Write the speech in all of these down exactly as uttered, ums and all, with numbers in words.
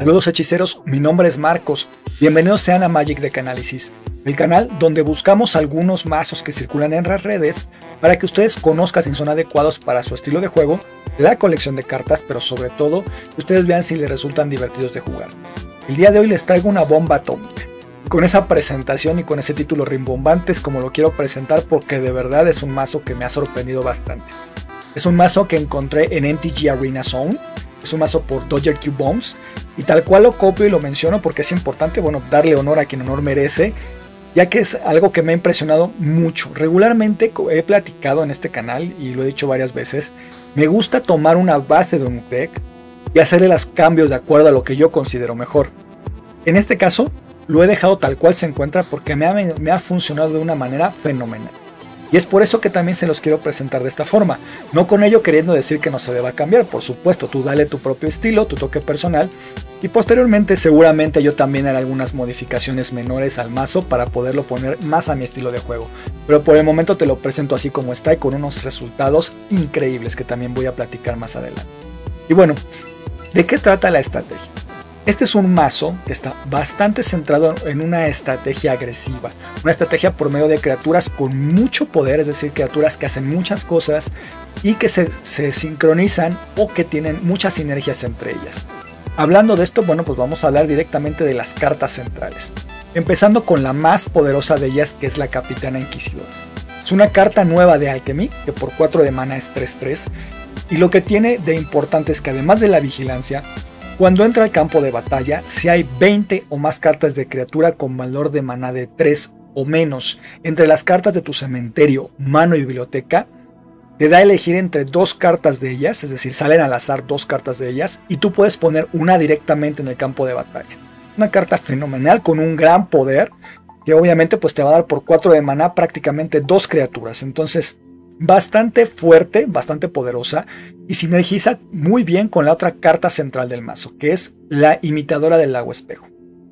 Saludos hechiceros, mi nombre es Marcos, bienvenidos sean a Magic Deck Analysis, el canal donde buscamos algunos mazos que circulan en las redes para que ustedes conozcan si son adecuados para su estilo de juego, la colección de cartas, pero sobre todo que ustedes vean si les resultan divertidos de jugar. El día de hoy les traigo una bomba atómica, con esa presentación y con ese título rimbombante es como lo quiero presentar porque de verdad es un mazo que me ha sorprendido bastante. Es un mazo que encontré en M T G Arena Zone. Es un mazo por Dodger Cube Bombs y tal cual lo copio y lo menciono porque es importante, bueno, darle honor a quien honor merece, ya que es algo que me ha impresionado mucho. Regularmente he platicado en este canal y lo he dicho varias veces, me gusta tomar una base de un deck y hacerle los cambios de acuerdo a lo que yo considero mejor. En este caso lo he dejado tal cual se encuentra porque me ha, me ha funcionado de una manera fenomenal. Y es por eso que también se los quiero presentar de esta forma. No con ello queriendo decir que no se deba cambiar. Por supuesto, tú dale tu propio estilo, tu toque personal. Y posteriormente seguramente yo también haré algunas modificaciones menores al mazo para poderlo poner más a mi estilo de juego. Pero por el momento te lo presento así como está y con unos resultados increíbles que también voy a platicar más adelante. Y bueno, ¿de qué trata la estrategia? Este es un mazo que está bastante centrado en una estrategia agresiva, una estrategia por medio de criaturas con mucho poder, es decir, criaturas que hacen muchas cosas y que se, se sincronizan o que tienen muchas sinergias entre ellas. Hablando de esto, bueno, pues vamos a hablar directamente de las cartas centrales, empezando con la más poderosa de ellas, que es la Capitana Inquisidora. Es una carta nueva de Alchemy, que por cuatro de mana es tres tres, y lo que tiene de importante es que además de la vigilancia, cuando entra al campo de batalla, si hay veinte o más cartas de criatura con valor de maná de tres o menos entre las cartas de tu cementerio, mano y biblioteca, te da a elegir entre dos cartas de ellas, es decir, salen al azar dos cartas de ellas y tú puedes poner una directamente en el campo de batalla. Una carta fenomenal con un gran poder que obviamente pues te va a dar por cuatro de maná prácticamente dos criaturas, entonces bastante fuerte, bastante poderosa y sinergiza muy bien con la otra carta central del mazo, que es la Imitadora del Lago Espejo.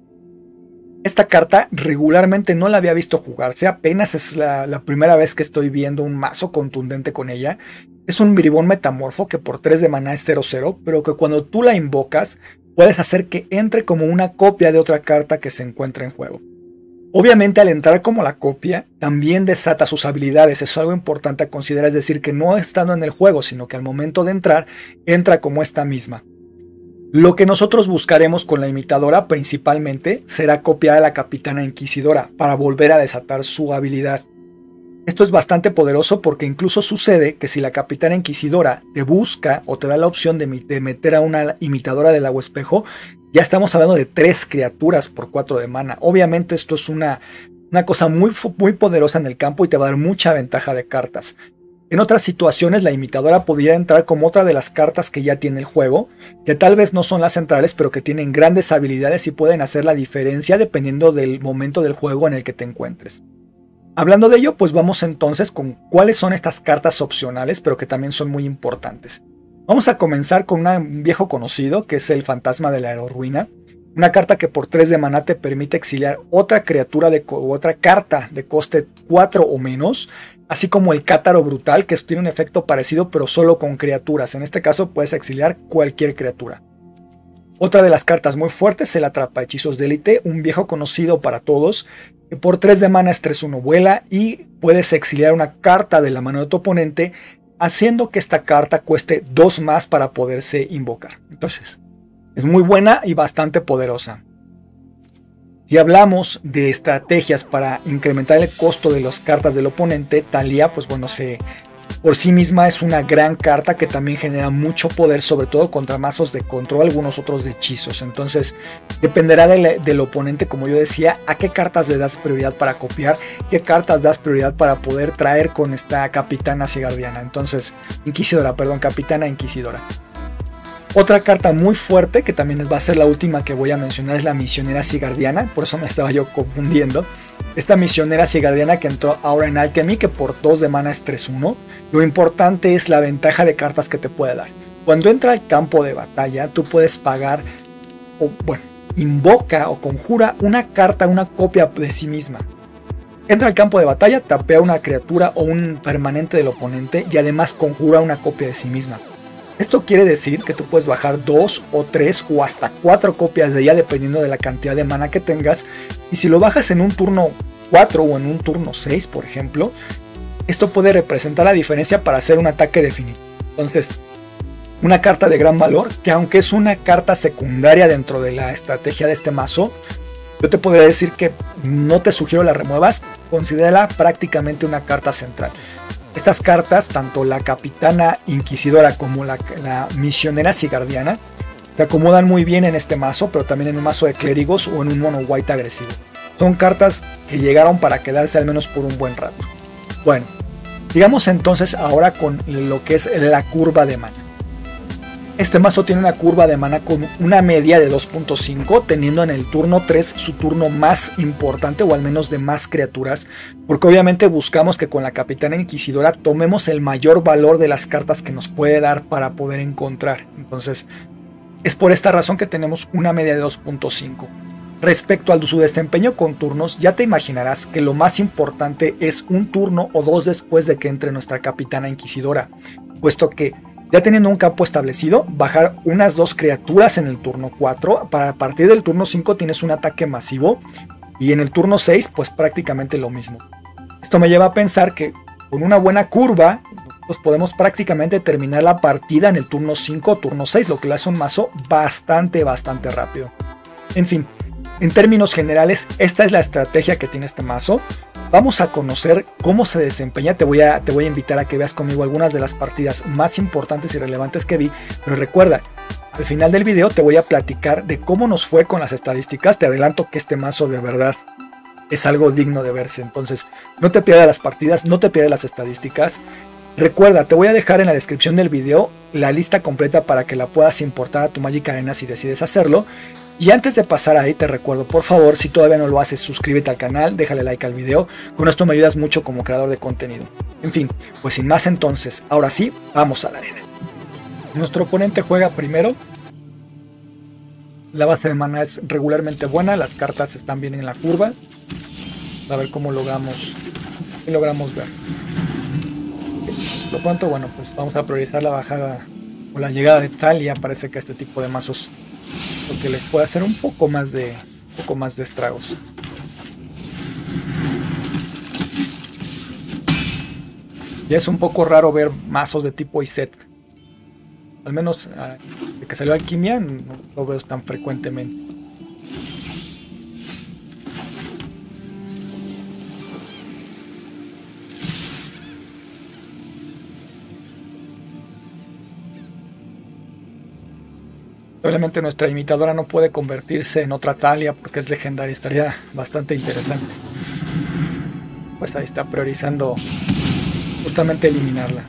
Esta carta regularmente no la había visto jugarse, apenas es la, la primera vez que estoy viendo un mazo contundente con ella. Es un bribón metamorfo que por tres de maná es cero cero, pero que cuando tú la invocas puedes hacer que entre como una copia de otra carta que se encuentra en juego. Obviamente al entrar como la copia también desata sus habilidades, eso es algo importante a considerar, es decir que no estando en el juego sino que al momento de entrar entra como esta misma. Lo que nosotros buscaremos con la imitadora principalmente será copiar a la Capitana Inquisidora para volver a desatar su habilidad. Esto es bastante poderoso porque incluso sucede que si la Capitana Inquisidora te busca o te da la opción de, de meter a una imitadora del Lago Espejo, ya estamos hablando de tres criaturas por cuatro de mana. Obviamente esto es una, una cosa muy, muy poderosa en el campo y te va a dar mucha ventaja de cartas. En otras situaciones la imitadora podría entrar como otra de las cartas que ya tiene el juego, que tal vez no son las centrales pero que tienen grandes habilidades y pueden hacer la diferencia dependiendo del momento del juego en el que te encuentres. Hablando de ello, pues vamos entonces con cuáles son estas cartas opcionales pero que también son muy importantes. Vamos a comenzar con una, un viejo conocido que es el Fantasma de la Aerorruina. Una carta que por tres de maná te permite exiliar otra criatura de otra carta de coste cuatro o menos. Así como el Cátaro Brutal que tiene un efecto parecido pero solo con criaturas. En este caso puedes exiliar cualquier criatura. Otra de las cartas muy fuertes es el Atrapahechizos de Élite. Un viejo conocido para todos. Que por tres de mana es tres uno vuela y puedes exiliar una carta de la mano de tu oponente, haciendo que esta carta cueste dos más para poderse invocar. Entonces, es muy buena y bastante poderosa. Si hablamos de estrategias para incrementar el costo de las cartas del oponente, Thalia, pues bueno, se, por sí misma es una gran carta que también genera mucho poder, sobre todo contra mazos de control, algunos otros de hechizos. Entonces, dependerá del, del oponente, como yo decía, a qué cartas le das prioridad para copiar, qué cartas das prioridad para poder traer con esta Capitana Sigardiana. Entonces, Inquisidora, perdón, Capitana Inquisidora. Otra carta muy fuerte, que también va a ser la última que voy a mencionar, es la Misionera Sigardiana, por eso me estaba yo confundiendo. Esta Misionera Sigardiana que entró ahora en Alchemy, que por dos de mana es tres uno. Lo importante es la ventaja de cartas que te puede dar. Cuando entra al campo de batalla, tú puedes pagar, o bueno, invoca o conjura una carta, una copia de sí misma. Entra al campo de batalla, tapea una criatura o un permanente del oponente y además conjura una copia de sí misma. Esto quiere decir que tú puedes bajar dos o tres o hasta cuatro copias de ella dependiendo de la cantidad de mana que tengas. Y si lo bajas en un turno cuatro o en un turno seis, por ejemplo, esto puede representar la diferencia para hacer un ataque definitivo. Entonces, una carta de gran valor, que aunque es una carta secundaria dentro de la estrategia de este mazo, yo te podría decir que no te sugiero la remuevas, considérala prácticamente una carta central. Estas cartas, tanto la Capitana Inquisidora como la, la Misionera Sigardiana, te acomodan muy bien en este mazo, pero también en un mazo de clérigos o en un mono white agresivo. Son cartas que llegaron para quedarse al menos por un buen rato. Bueno, sigamos entonces ahora con lo que es la curva de mana. Este mazo tiene una curva de mana con una media de dos punto cinco, teniendo en el turno tres su turno más importante, o al menos de más criaturas, porque obviamente buscamos que con la Capitana Inquisidora tomemos el mayor valor de las cartas que nos puede dar para poder encontrar. Entonces, es por esta razón que tenemos una media de dos punto cinco. Respecto a su desempeño con turnos, ya te imaginarás que lo más importante es un turno o dos después de que entre nuestra Capitana Inquisidora, puesto que ya teniendo un campo establecido, bajar unas dos criaturas en el turno cuatro, para a partir del turno cinco tienes un ataque masivo, y en el turno seis pues prácticamente lo mismo. Esto me lleva a pensar que con una buena curva pues podemos prácticamente terminar la partida en el turno cinco o turno seis, lo que le hace un mazo bastante bastante rápido. En fin, en términos generales, esta es la estrategia que tiene este mazo. Vamos a conocer cómo se desempeña. Te voy, a, te voy a invitar a que veas conmigo algunas de las partidas más importantes y relevantes que vi. Pero recuerda, al final del video te voy a platicar de cómo nos fue con las estadísticas. Te adelanto que este mazo de verdad es algo digno de verse. Entonces, no te pierdas las partidas, no te pierdas las estadísticas. Recuerda, te voy a dejar en la descripción del video la lista completa para que la puedas importar a tu Magic Arena si decides hacerlo. Y antes de pasar ahí te recuerdo, por favor, si todavía no lo haces, suscríbete al canal, déjale like al video, con esto me ayudas mucho como creador de contenido. En fin, pues sin más entonces, ahora sí, vamos a la arena. Nuestro oponente juega primero. La base de mana es regularmente buena, las cartas están bien en la curva. A ver cómo logramos, qué logramos ver. Por lo tanto, bueno, pues vamos a priorizar la bajada o la llegada de Talia. Parece que este tipo de mazos lo que les puede hacer un poco más de un poco más de estragos. Ya es un poco raro ver mazos de tipo Iset. Al menos de que salió Alquimia no lo veo tan frecuentemente. Obviamente nuestra imitadora no puede convertirse en otra Talia porque es legendaria, estaría bastante interesante. Pues ahí está priorizando justamente eliminarla.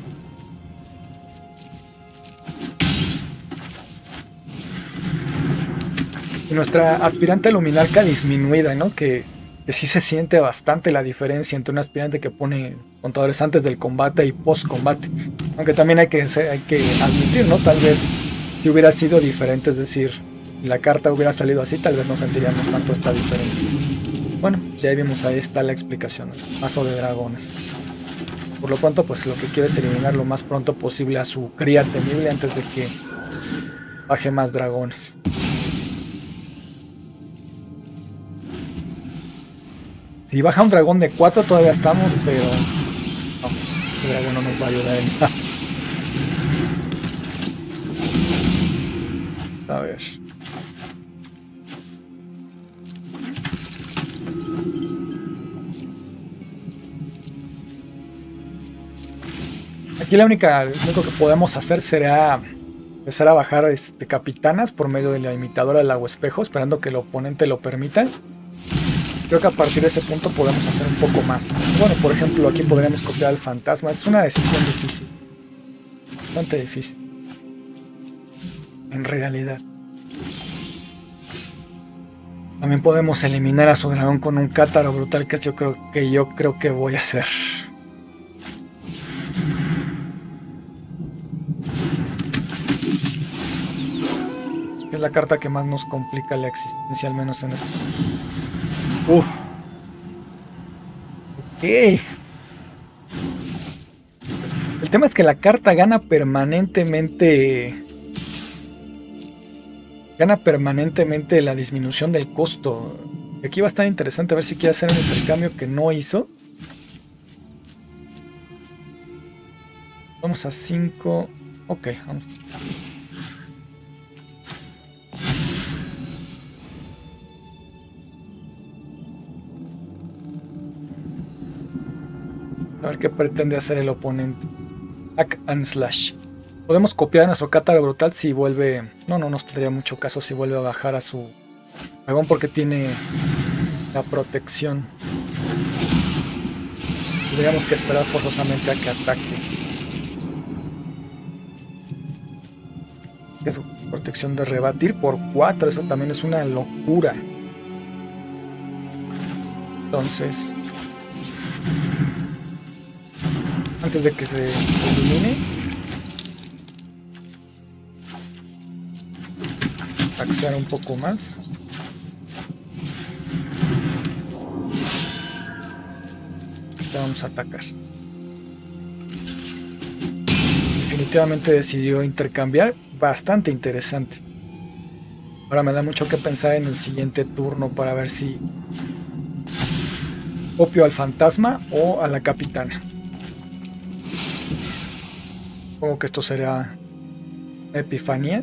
Y nuestra aspirante luminarca disminuida, ¿no? Que, que sí se siente bastante la diferencia entre un aspirante que pone contadores antes del combate y post combate. Aunque también hay que, hay que admitir, ¿no? Tal vez si hubiera sido diferente, es decir, la carta hubiera salido así, tal vez no sentiríamos tanto esta diferencia. Bueno, ya vimos, ahí está la explicación, mazo de dragones. Por lo pronto, pues lo que quiere es eliminar lo más pronto posible a su cría temible antes de que baje más dragones. Si baja un dragón de cuatro todavía estamos, pero no, el dragón no nos va a ayudar en nada. A ver. Aquí la única, lo único que podemos hacer será empezar a bajar este, capitanas por medio de la imitadora del agua espejo, esperando que el oponente lo permita. Creo que a partir de ese punto podemos hacer un poco más. Bueno, por ejemplo, aquí podríamos copiar al fantasma. Es una decisión difícil. Bastante difícil. En realidad. También podemos eliminar a su dragón con un cátaro brutal, que yo creo que yo creo que voy a hacer. Es la carta que más nos complica la existencia, al menos en este. Uf. Ok. El El tema es que la carta gana permanentemente... Gana permanentemente la disminución del costo. Aquí va a estar interesante a ver si quiere hacer un intercambio que no hizo. Vamos a cinco. Ok, vamos. A ver qué pretende hacer el oponente. Hack and slash. Podemos copiar nuestro Cátaro Brutal si vuelve... No, no nos tendría mucho caso si vuelve a bajar a su dragón porque tiene la protección. Tendríamos que esperar forzosamente a que ataque. Es su protección de rebatir por cuatro, eso también es una locura. Entonces, antes de que se elimine, taxear un poco más. Ya vamos a atacar. Definitivamente decidió intercambiar. Bastante interesante. Ahora me da mucho que pensar en el siguiente turno para ver si copio al fantasma o a la capitana. Supongo que esto será Epifanía.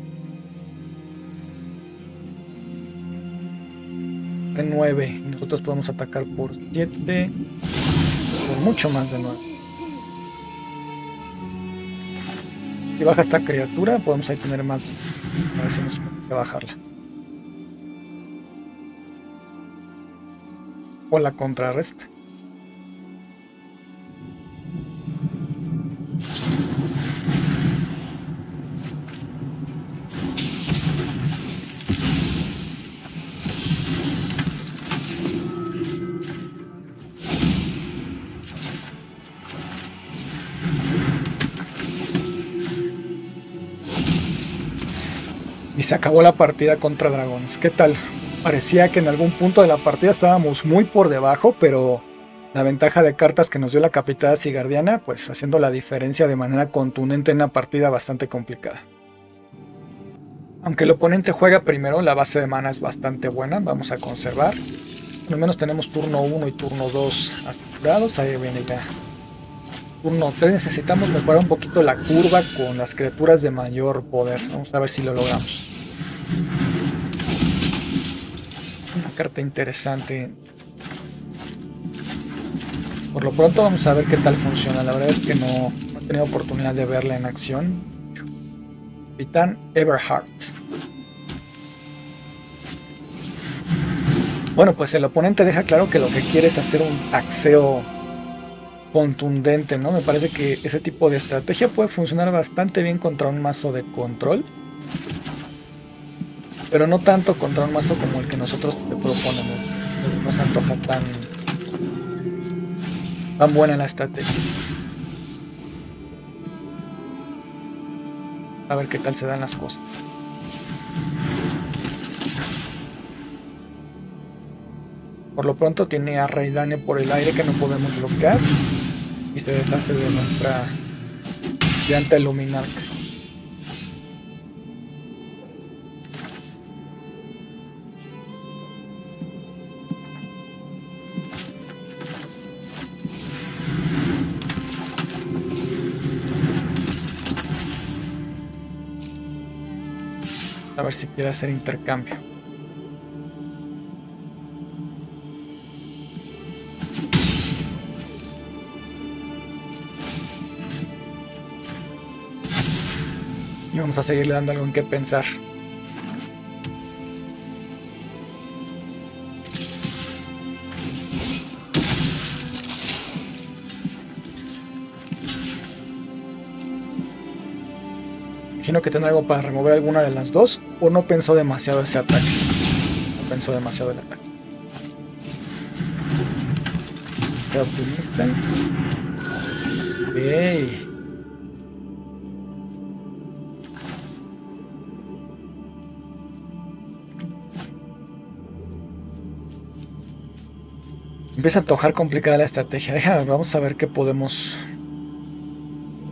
De nueve. Y nosotros podemos atacar por siete. Por mucho más de nueve. Si baja esta criatura, podemos ahí tener más. A ver si nos puede bajarla. O la contrarresta. Y se acabó la partida contra dragones. ¿Qué tal? Parecía que en algún punto de la partida estábamos muy por debajo, pero la ventaja de cartas que nos dio la Capitana Sigardiana, pues haciendo la diferencia de manera contundente en una partida bastante complicada. Aunque el oponente juega primero, la base de mana es bastante buena. Vamos a conservar. Al menos tenemos turno uno y turno dos asegurados. Ahí viene ya. Turno tres necesitamos mejorar un poquito la curva con las criaturas de mayor poder. Vamos a ver si lo logramos. Una carta interesante. Por lo pronto vamos a ver qué tal funciona. La verdad es que no, no he tenido oportunidad de verla en acción. Capitán Everhart. Bueno, pues el oponente deja claro que lo que quiere es hacer un taxeo contundente, ¿no? Me parece que ese tipo de estrategia puede funcionar bastante bien contra un mazo de control, pero no tanto contra un mazo como el que nosotros te proponemos. No se antoja tan tan buena la estrategia. A ver qué tal se dan las cosas. Por lo pronto tiene a Raidane por el aire que no podemos bloquear. Y se deshace de nuestra llanta Luminarca. A ver si quiere hacer intercambio. Y vamos a seguirle dando algo en qué pensar. Imagino que tiene algo para remover alguna de las dos, o no pensó demasiado ese ataque. No pensó demasiado el ataque. Qué optimista. Ok. Empieza a antojar complicada la estrategia. Déjame, vamos a ver qué podemos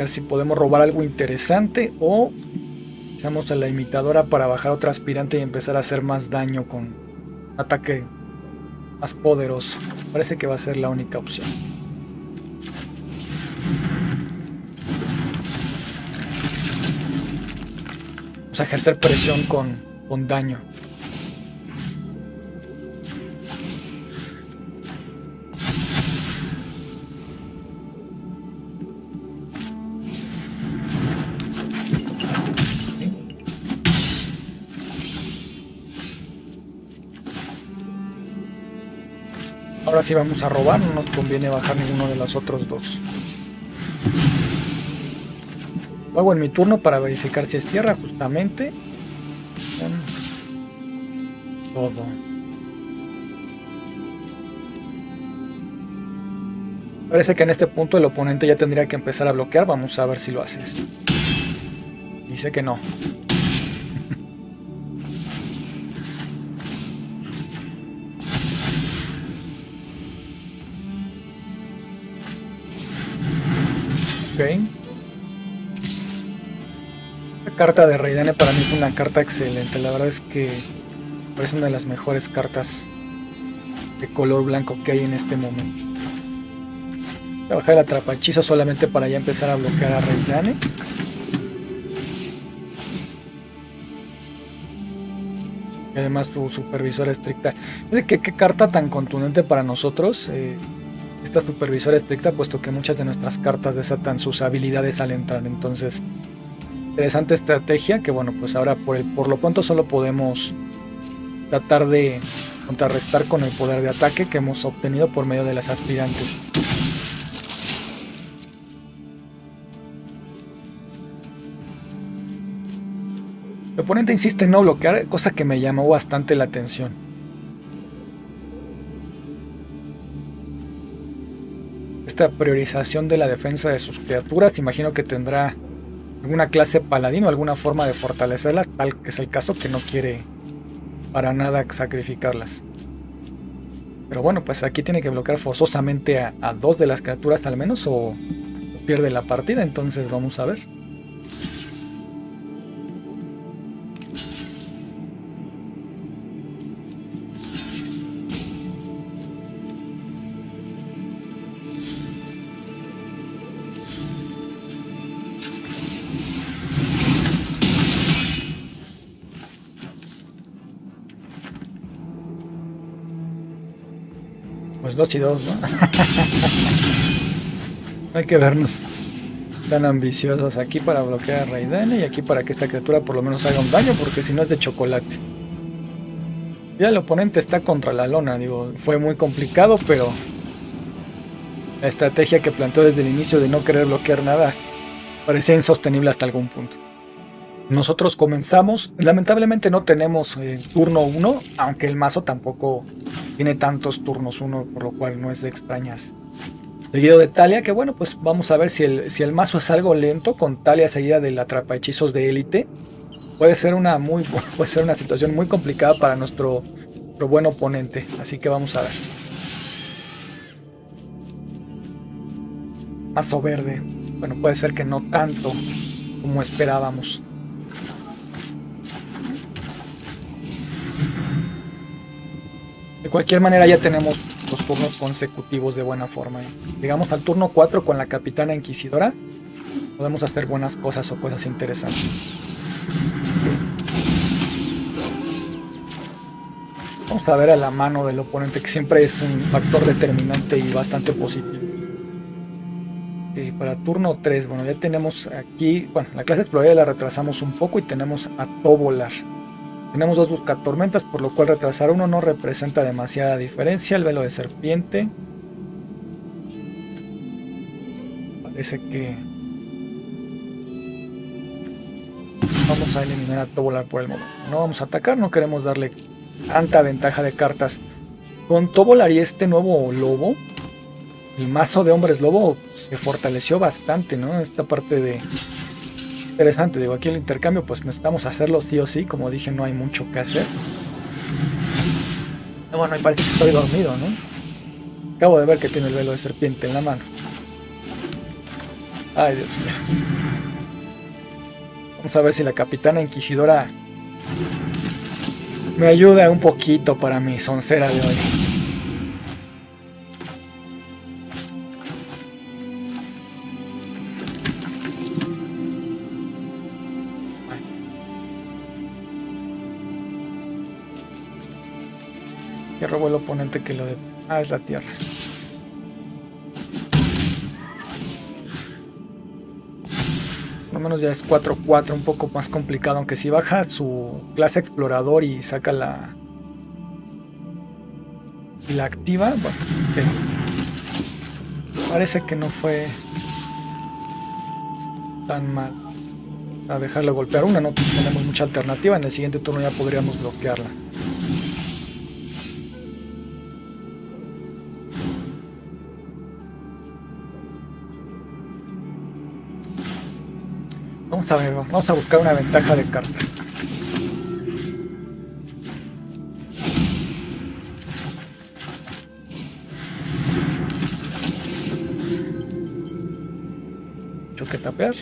ver si podemos robar algo interesante o usamos a la imitadora para bajar otra aspirante y empezar a hacer más daño con un ataque más poderoso. Parece que va a ser la única opción. Vamos a ejercer presión con, con daño. Ahora sí vamos a robar, no nos conviene bajar ninguno de los otros dos. Lo hago en mi turno para verificar si es tierra, justamente. Todo. Parece que en este punto el oponente ya tendría que empezar a bloquear. Vamos a ver si lo haces. Dice que no. Ok. La carta de Raidane para mí es una carta excelente. La verdad es que es una de las mejores cartas de color blanco que hay en este momento. Voy a bajar el atrapahechizo solamente para ya empezar a bloquear a Raidane. Y además tu supervisora estricta. ¿Qué, qué carta tan contundente para nosotros? Eh, esta supervisora estricta, puesto que muchas de nuestras cartas desatan sus habilidades al entrar. Entonces, interesante estrategia que bueno, pues ahora por, el, por lo pronto solo podemos tratar de contrarrestar con el poder de ataque que hemos obtenido por medio de las aspirantes. El oponente insiste en no bloquear, cosa que me llamó bastante la atención. Esta priorización de la defensa de sus criaturas, imagino que tendrá alguna clase paladín o alguna forma de fortalecerlas, tal que es el caso, que no quiere para nada sacrificarlas. Pero bueno, pues aquí tiene que bloquear forzosamente a, a dos de las criaturas al menos o pierde la partida, entonces vamos a ver. Pues dos y dos, ¿no? Hay que vernos tan ambiciosos aquí para bloquear a Raidane y aquí para que esta criatura por lo menos haga un daño, porque si no es de chocolate. Ya el oponente está contra la lona, digo, fue muy complicado, pero la estrategia que planteó desde el inicio de no querer bloquear nada parecía insostenible hasta algún punto. Nosotros comenzamos, lamentablemente no tenemos eh, turno uno, aunque el mazo tampoco tiene tantos turnos uno, por lo cual no es de extrañas. Seguido de Talia, que bueno, pues vamos a ver si el, si el mazo es algo lento, con Talia seguida del atrapahechizos de élite. Puede ser una muy puede ser una situación muy complicada para nuestro, nuestro buen oponente, así que vamos a ver. Mazo verde, bueno, puede ser que no tanto como esperábamos. De cualquier manera ya tenemos los turnos consecutivos de buena forma. Llegamos al turno cuatro con la Capitana Inquisidora. Podemos hacer buenas cosas o cosas interesantes. Vamos a ver a la mano del oponente, que siempre es un factor determinante y bastante positivo. Okay, para turno tres, bueno, ya tenemos aquí, bueno, la clase exploradora la retrasamos un poco y tenemos a Tovolar. Tenemos dos buscatormentas, por lo cual retrasar uno no representa demasiada diferencia. El velo de serpiente. Parece que vamos a eliminar a Tovolar por el momento. No vamos a atacar, no queremos darle tanta ventaja de cartas. Con Tovolar y este nuevo lobo, el mazo de hombres lobo se fortaleció bastante, ¿no? Esta parte de... Interesante, digo, aquí el intercambio pues necesitamos hacerlo sí o sí, como dije, no hay mucho que hacer. Bueno, me parece que estoy dormido, ¿no? Acabo de ver que tiene el velo de serpiente en la mano. Ay, Dios mío. Vamos a ver si la Capitana Inquisidora me ayuda un poquito para mi soncera de hoy. Que robó el oponente que lo de... Ah, es la tierra. Por lo menos ya es cuatro cuatro, un poco más complicado. Aunque si baja su clase explorador y saca la... y la activa, bueno, okay. Parece que no fue tan mal. A dejarle golpear una, no tenemos mucha alternativa. En el siguiente turno ya podríamos bloquearla. Vamos a ver, vamos a buscar una ventaja de cartas. Mucho que tapear.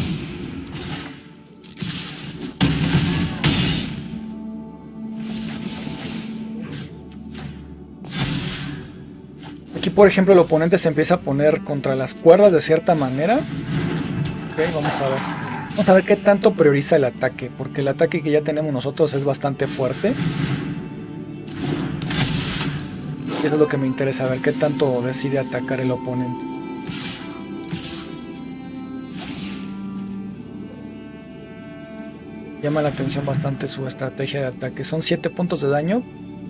Aquí, por ejemplo, el oponente se empieza a poner contra las cuerdas de cierta manera. Ok, vamos a ver. Vamos a ver qué tanto prioriza el ataque, porque el ataque que ya tenemos nosotros es bastante fuerte. Eso es lo que me interesa, ver qué tanto decide atacar el oponente. Llama la atención bastante su estrategia de ataque. Son siete puntos de daño.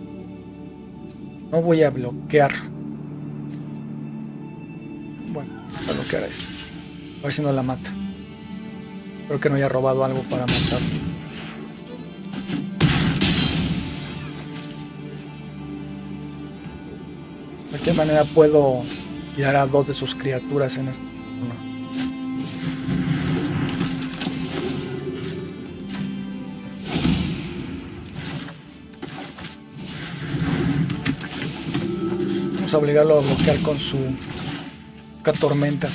No voy a bloquear. Bueno, voy a bloquear a este. A ver si no la mata. Espero que no haya robado algo para matarlo. ¿De qué manera puedo tirar a dos de sus criaturas en este turno? Vamos a obligarlo a bloquear con su tormenta.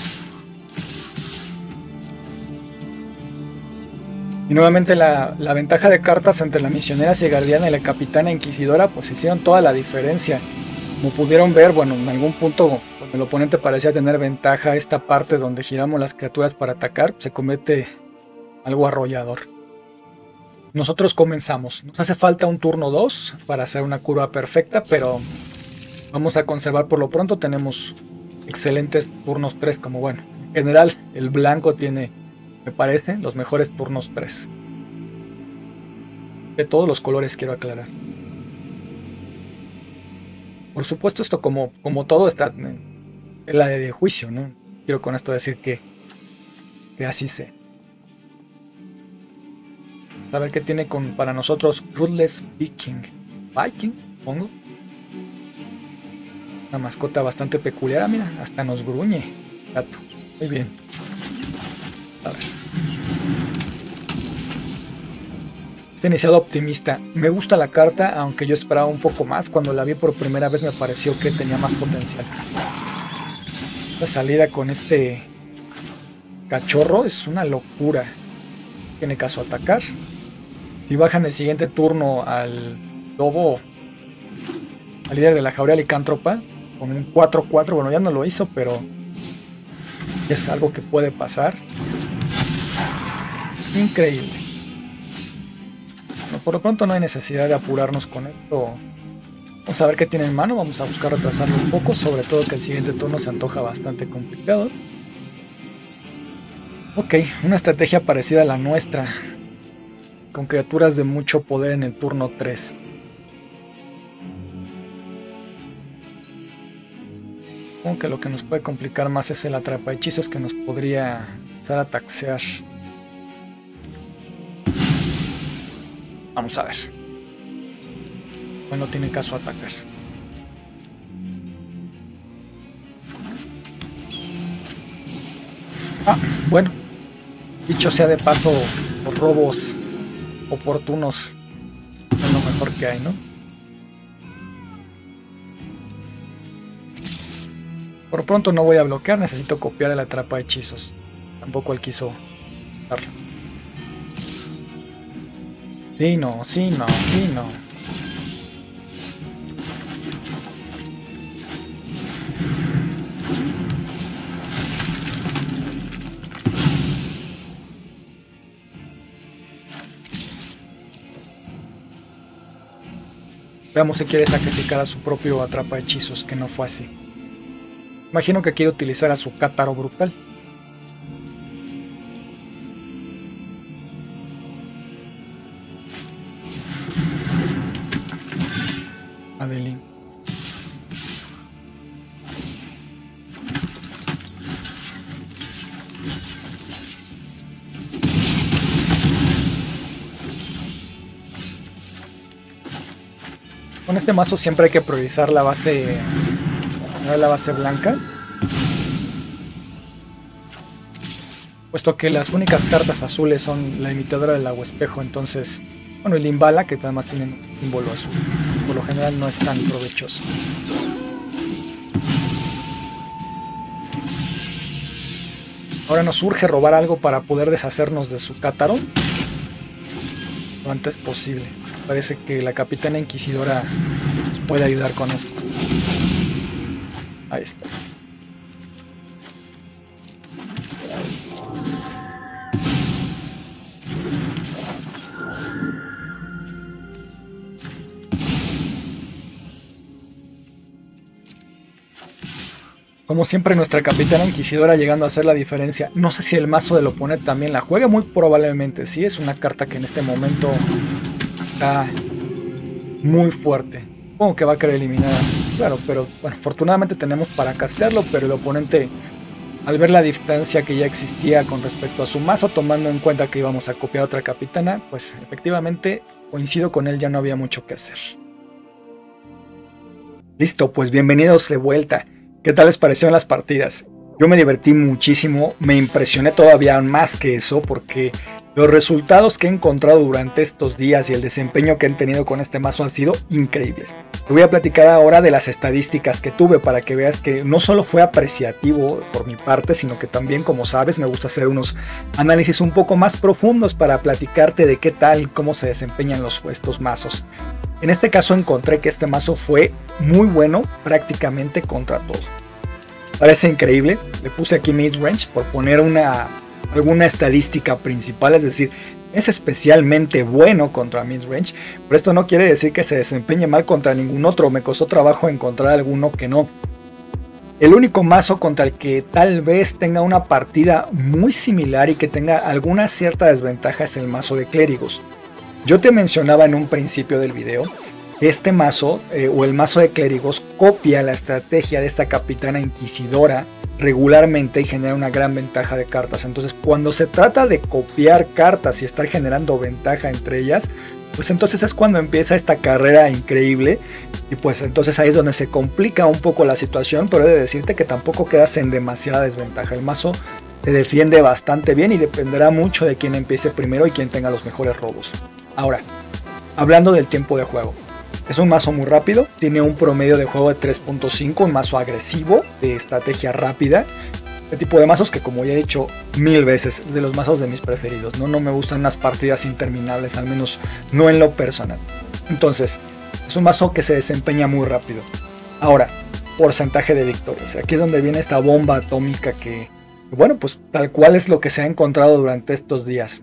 Y nuevamente la, la ventaja de cartas entre la misionera guardiana y la capitana inquisidora pues hicieron toda la diferencia. Como pudieron ver, bueno, en algún punto cuando el oponente parecía tener ventaja, esta parte donde giramos las criaturas para atacar se convierte en algo arrollador. Nosotros comenzamos. Nos hace falta un turno dos para hacer una curva perfecta, pero vamos a conservar por lo pronto. Tenemos excelentes turnos tres, como bueno, en general el blanco tiene, me parece, los mejores turnos tres. De todos los colores, quiero aclarar. Por supuesto, esto como, como todo está en la de juicio, ¿no? Quiero con esto decir que, que así sea. A ver qué tiene con, para nosotros Ruthless Viking. Viking, pongo. Una mascota bastante peculiar. Mira, hasta nos gruñe. Gato. Muy bien. A ver. Este iniciado optimista. Me gusta la carta, aunque yo esperaba un poco más. Cuando la vi por primera vez me pareció que tenía más potencial. La salida con este cachorro es una locura. Tiene caso atacar. Si bajan el siguiente turno al lobo, al líder de la jauría licántropa, con un cuatro cuatro, bueno, ya no lo hizo, pero es algo que puede pasar. Increíble. Bueno, por lo pronto no hay necesidad de apurarnos con esto. Vamos a ver qué tiene en mano, vamos a buscar retrasarlo un poco, sobre todo que el siguiente turno se antoja bastante complicado. Ok, una estrategia parecida a la nuestra, con criaturas de mucho poder en el turno tres. Supongo que lo que nos puede complicar más es el atrapahechizos que nos podría empezar a taxear. Vamos a ver. Bueno, no tiene caso atacar. Ah, bueno. Dicho sea de paso, los robos oportunos es lo mejor que hay, ¿no? Por pronto no voy a bloquear, necesito copiar el atrapahechizos. tampoco él quiso darlo. Sí, no, sí, no, sí, no. Veamos si quiere sacrificar a su propio atrapa hechizos, que no fue así. Imagino que quiere utilizar a su Cátaro brutal. Adeline. Con este mazo siempre hay que priorizar la base, la base blanca, puesto que las únicas cartas azules son la imitadora del agua espejo. Entonces, bueno, el Limbala, que además tiene un símbolo azul, por lo general no es tan provechoso. Ahora nos urge robar algo para poder deshacernos de su Cátaro lo antes posible. Parece que la Capitana Inquisidora nos puede ayudar con esto. Ahí está. Como siempre, nuestra Capitana Inquisidora llegando a hacer la diferencia. No sé si el mazo del oponente también la juega, muy probablemente sí. Es una carta que en este momento está muy fuerte. Supongo que va a querer eliminar, claro, pero bueno, afortunadamente tenemos para castearlo, pero el oponente, al ver la distancia que ya existía con respecto a su mazo, tomando en cuenta que íbamos a copiar otra Capitana, pues efectivamente coincido con él, ya no había mucho que hacer. Listo, pues bienvenidos de vuelta. ¿Qué tal les parecieron las partidas? Yo me divertí muchísimo, me impresioné todavía más que eso, porque los resultados que he encontrado durante estos días y el desempeño que han tenido con este mazo han sido increíbles. Te voy a platicar ahora de las estadísticas que tuve para que veas que no solo fue apreciativo por mi parte, sino que también, como sabes, me gusta hacer unos análisis un poco más profundos para platicarte de qué tal, cómo se desempeñan los, estos mazos. En este caso encontré que este mazo fue muy bueno prácticamente contra todo. Parece increíble, le puse aquí midrange por poner una, alguna estadística principal, es decir, es especialmente bueno contra midrange, pero esto no quiere decir que se desempeñe mal contra ningún otro, me costó trabajo encontrar alguno que no. El único mazo contra el que tal vez tenga una partida muy similar y que tenga alguna cierta desventaja es el mazo de clérigos. Yo te mencionaba en un principio del video que este mazo eh, o el mazo de clérigos copia la estrategia de esta Capitana Inquisidora regularmente y genera una gran ventaja de cartas. Entonces, cuando se trata de copiar cartas y estar generando ventaja entre ellas, pues entonces es cuando empieza esta carrera increíble y pues entonces ahí es donde se complica un poco la situación, pero he de decirte que tampoco quedas en demasiada desventaja. El mazo se defiende bastante bien y dependerá mucho de quién empiece primero y quién tenga los mejores robos. Ahora, hablando del tiempo de juego, es un mazo muy rápido, tiene un promedio de juego de tres punto cinco, un mazo agresivo, de estrategia rápida. Este tipo de mazos que, como ya he dicho mil veces, es de los mazos de mis preferidos, ¿no? No me gustan las partidas interminables, al menos no en lo personal. Entonces, es un mazo que se desempeña muy rápido. Ahora, porcentaje de victorias. Aquí es donde viene esta bomba atómica que, bueno, pues tal cual es lo que se ha encontrado durante estos días.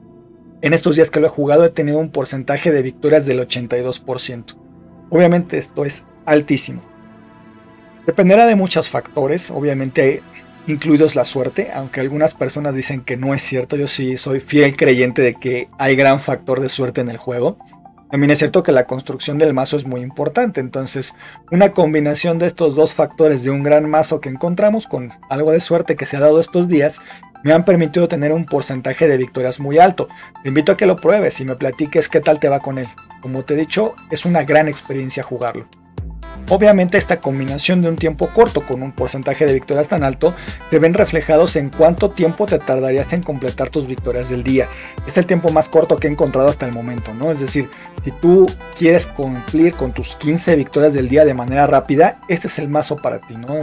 En estos días que lo he jugado he tenido un porcentaje de victorias del ochenta y dos por ciento. Obviamente esto es altísimo. Dependerá de muchos factores, obviamente incluidos la suerte, aunque algunas personas dicen que no es cierto. Yo sí soy fiel creyente de que hay gran factor de suerte en el juego. También es cierto que la construcción del mazo es muy importante, entonces una combinación de estos dos factores de un gran mazo que encontramos con algo de suerte que se ha dado estos días me han permitido tener un porcentaje de victorias muy alto. Te invito a que lo pruebes y me platiques qué tal te va con él. Como te he dicho, es una gran experiencia jugarlo. Obviamente esta combinación de un tiempo corto con un porcentaje de victorias tan alto se ven reflejados en cuánto tiempo te tardarías en completar tus victorias del día. Es el tiempo más corto que he encontrado hasta el momento, ¿no? Es decir, si tú quieres cumplir con tus quince victorias del día de manera rápida, este es el mazo para ti, ¿no?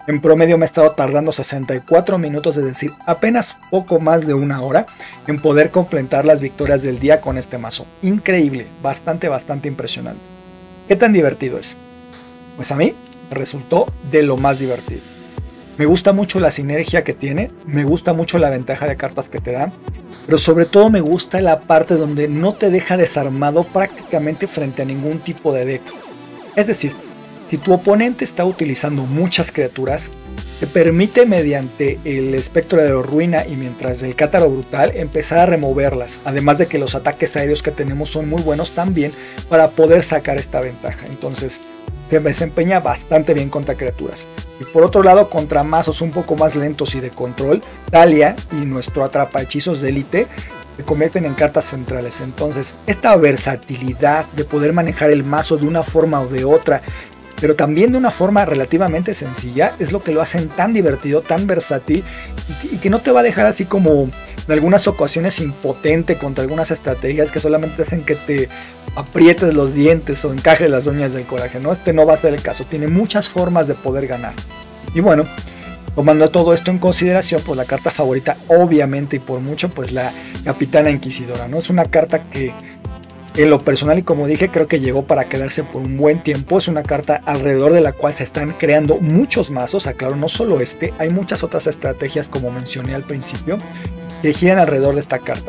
En promedio me he estado tardando sesenta y cuatro minutos, es decir, apenas poco más de una hora en poder completar las victorias del día con este mazo. Increíble, bastante, bastante impresionante. ¿Qué tan divertido es? Pues a mí me resultó de lo más divertido. Me gusta mucho la sinergia que tiene, me gusta mucho la ventaja de cartas que te dan, pero sobre todo me gusta la parte donde no te deja desarmado prácticamente frente a ningún tipo de deck. Es decir, si tu oponente está utilizando muchas criaturas, te permite mediante el espectro de ruina y mientras el cátaro brutal empezar a removerlas, además de que los ataques aéreos que tenemos son muy buenos también para poder sacar esta ventaja. Entonces se desempeña bastante bien contra criaturas. Y por otro lado, contra mazos un poco más lentos y de control, Thalia y nuestro atrapahechizos de élite se convierten en cartas centrales. Entonces esta versatilidad de poder manejar el mazo de una forma o de otra, pero también de una forma relativamente sencilla, es lo que lo hacen tan divertido, tan versátil y que no te va a dejar así como en algunas ocasiones impotente contra algunas estrategias que solamente hacen que te aprietes los dientes o encajes las uñas del coraje, ¿no? Este no va a ser el caso, tiene muchas formas de poder ganar. Y bueno, tomando todo esto en consideración, pues la carta favorita obviamente y por mucho pues la Capitana Inquisidora, ¿no? Es una carta que en lo personal y como dije creo que llegó para quedarse por un buen tiempo. Es una carta alrededor de la cual se están creando muchos mazos, aclaro, no solo este, hay muchas otras estrategias como mencioné al principio que giran alrededor de esta carta.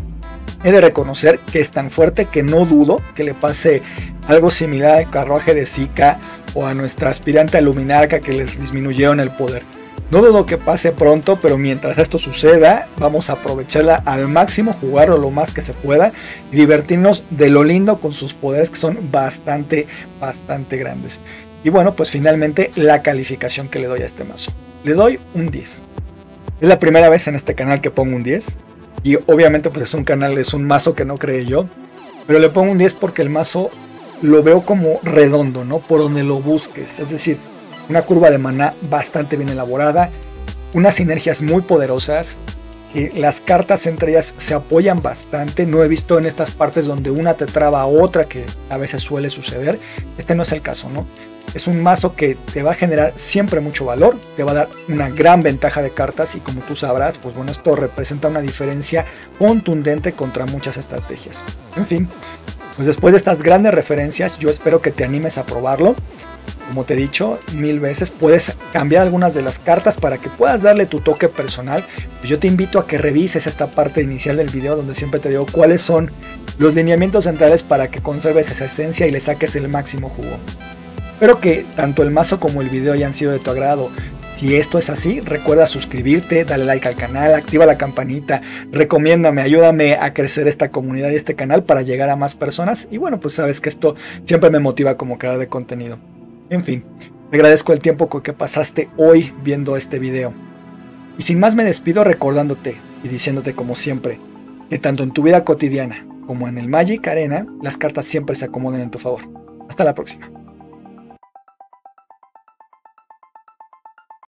He de reconocer que es tan fuerte que no dudo que le pase algo similar al carruaje de Zika o a nuestra aspirante a Luminarca que les disminuyeron el poder. No dudo que pase pronto, pero mientras esto suceda, vamos a aprovecharla al máximo, jugarlo lo más que se pueda y divertirnos de lo lindo con sus poderes que son bastante, bastante grandes. Y bueno, pues finalmente la calificación que le doy a este mazo. Le doy un diez. Es la primera vez en este canal que pongo un diez. Y obviamente pues es un canal, es un mazo que no creé yo. Pero le pongo un diez porque el mazo lo veo como redondo, ¿no? Por donde lo busques. Es decir, una curva de maná bastante bien elaborada, unas sinergias muy poderosas, que las cartas entre ellas se apoyan bastante. No he visto en estas partes donde una te traba a otra, que a veces suele suceder. Este no es el caso, ¿no? Es un mazo que te va a generar siempre mucho valor, te va a dar una gran ventaja de cartas y como tú sabrás, pues bueno, esto representa una diferencia contundente contra muchas estrategias. En fin, pues después de estas grandes referencias, yo espero que te animes a probarlo. Como te he dicho mil veces, puedes cambiar algunas de las cartas para que puedas darle tu toque personal. Pues yo te invito a que revises esta parte inicial del video donde siempre te digo cuáles son los lineamientos centrales para que conserves esa esencia y le saques el máximo jugo. Espero que tanto el mazo como el video hayan sido de tu agrado. Si esto es así, recuerda suscribirte, dale like al canal, activa la campanita, recomiéndame, ayúdame a crecer esta comunidad y este canal para llegar a más personas. Y bueno, pues sabes que esto siempre me motiva como creador de contenido. En fin, te agradezco el tiempo que pasaste hoy viendo este video. Y sin más me despido recordándote y diciéndote como siempre, que tanto en tu vida cotidiana como en el Magic Arena, las cartas siempre se acomodan en tu favor. Hasta la próxima.